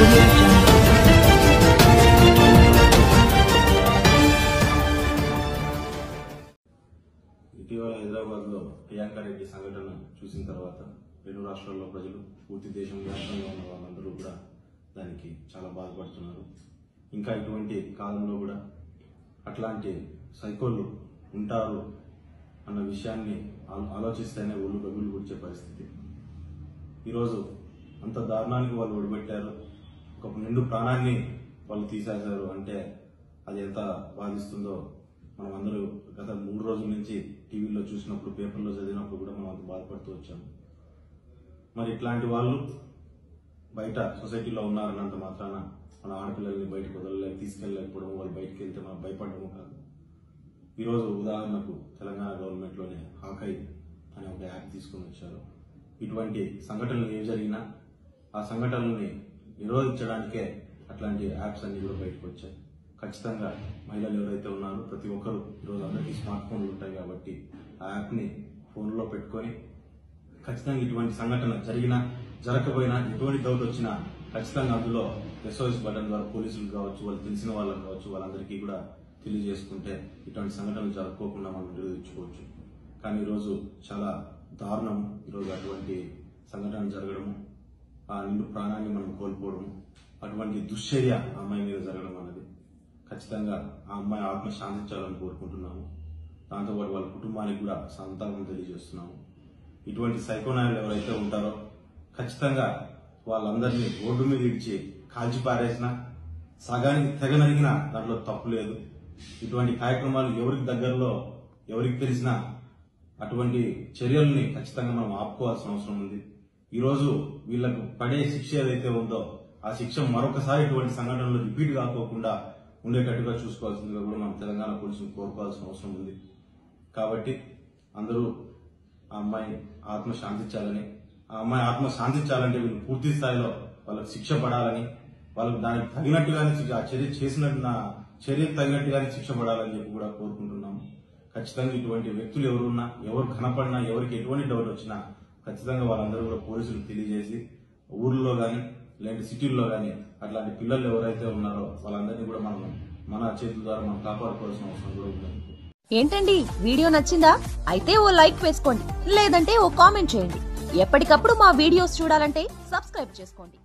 audio jungle. ఇటీవల హైదరాబాద్లో ప్రియాంక రెడ్డి సంఘటన చూసిన తర్వాత రెండు రాష్ట్రాల్లో ప్రజలు పూర్తి దేశం వ్యాప్తంగా ఉన్న వాళ్ళందరూ కూడా దానికి చాలా బాధపడుతున్నారు. ఇంకా ఇటువంటి కాలంలో కూడా అట్లాంటి సైకోళ్ళు ఉంటారు అన్న విషయాన్ని ఆలోచిస్తేనే ఒళ్ళు గగులు గుడిచే పరిస్థితి. ఈరోజు అంత దారుణానికి వాళ్ళు ఒడిపెట్టారు, ఒక నిండు ప్రాణాన్ని వాళ్ళు తీసేశారు అంటే అది ఎంత బాధిస్తుందో మనం అందరూ గత 3 రోజుల నుంచి టీవీలో చూసినప్పుడు, పేపర్లో చదివినప్పుడు కూడా మనం అంత బాధపడుతూ వచ్చాము. మరి ఇట్లాంటి వాళ్ళు బయట సొసైటీలో ఉన్నారన్నంత మాత్రాన మన ఆడపిల్లల్ని బయటకు తీసుకెళ్ళలేకపోవడం, వాళ్ళు బయటకు వెళ్తే మనం భయపడము కాదు. ఈరోజు ఉదాహరణకు తెలంగాణ గవర్నమెంట్లోనే హాకై అనే ఒక యాప్ తీసుకుని వచ్చారు. ఇటువంటి సంఘటనలు ఏవి జరిగినా ఆ సంఘటనల్ని నిరోధించడానికే అట్లాంటి యాప్స్ అన్ని కూడా బయటకు వచ్చాయి. ఖచ్చితంగా మహిళలు ఎవరైతే ఉన్నారో ప్రతి ఒక్కరు ఈరోజు అందరికీ స్మార్ట్ ఫోన్లు ఉంటాయి కాబట్టి ఆ యాప్ని ఫోన్లో పెట్టుకొని ఖచ్చితంగా ఇటువంటి సంఘటన జరిగినా జరగకపోయినా ఎటువంటి డౌట్ వచ్చినా ఖచ్చితంగా అందులో SOS బటన్ ద్వారా పోలీసులు కావచ్చు, వాళ్ళు తెలిసిన వాళ్ళకు కావచ్చు, వాళ్ళందరికీ కూడా తెలియజేసుకుంటే ఇటువంటి సంఘటనలు జరగకోకుండా మనం నిరోధించుకోవచ్చు. కానీ ఈరోజు చాలా దారుణం, ఈరోజు అటువంటి సంఘటన జరగడము, ఆ నిండు ప్రాణాన్ని మనం కోల్పోవడము, అటువంటి దుశ్చర్య ఆ అమ్మాయి మీద జరగడం అన్నది ఖచ్చితంగా ఆ అమ్మాయి ఆత్మ శాంతించాలని కోరుకుంటున్నాము. దాంతోపాటు వాళ్ళ కుటుంబానికి కూడా సంతానం తెలియజేస్తున్నాము. ఇటువంటి సైకోనాయలు ఎవరైతే ఉంటారో ఖచ్చితంగా వాళ్ళందరినీ రోడ్డు మీద ఇచ్చి కాల్చి పారేసిన, సగానికి తెగనరిగినా దాంట్లో తప్పు లేదు. ఇటువంటి కార్యక్రమాలు ఎవరికి దగ్గరలో ఎవరికి తెలిసినా అటువంటి చర్యల్ని ఖచ్చితంగా మనం ఆపుకోవాల్సిన అవసరం ఉంది. ఈరోజు వీళ్లకు పడే శిక్ష ఏదైతే ఉందో ఆ శిక్ష మరొకసారి ఇటువంటి సంఘటనలు రిపీట్ కాకోకుండా ఉండేటట్టుగా చూసుకోవాల్సిందిగా కూడా మనం తెలంగాణ పోలీసులు కోరుకోవాల్సిన అవసరం ఉంది. కాబట్టి అందరూ ఆ అమ్మాయి ఆత్మ శాంతించాలని, ఆ అమ్మాయి ఆత్మ శాంతించాలంటే వీళ్ళు పూర్తి స్థాయిలో వాళ్ళకి శిక్ష పడాలని, వాళ్ళకి దానికి తగినట్టుగానే ఆ చర్య చర్యకు తగినట్టుగానే శిక్ష పడాలని చెప్పి కూడా కోరుకుంటున్నాము. ఖచ్చితంగా ఇటువంటి వ్యక్తులు ఎవరున్నా, ఎవరు కనపడినా, ఎవరికి ఎటువంటి డౌట్ వచ్చినా ఖచ్చితంగా వాళ్ళందరూ కూడా పోలీసులకు తెలియజేసి ఊర్లో కానీ లేదంటే సిటీల్లో కానీ అట్లాంటి పిల్లలు ఎవరైతే ఉన్నారో వాళ్ళందరినీ కూడా మనం మన చేతుల ద్వారా మనం కాపాడుకోవాల్సిన అవసరం కూడా ఉంది. ఏంటండి, వీడియో నచ్చిందా? అయితే ఓ లైక్ వేసుకోండి, లేదంటే ఓ కామెంట్ చేయండి. ఎప్పటికప్పుడు మా వీడియోస్ చూడాలంటే సబ్స్క్రైబ్ చేసుకోండి.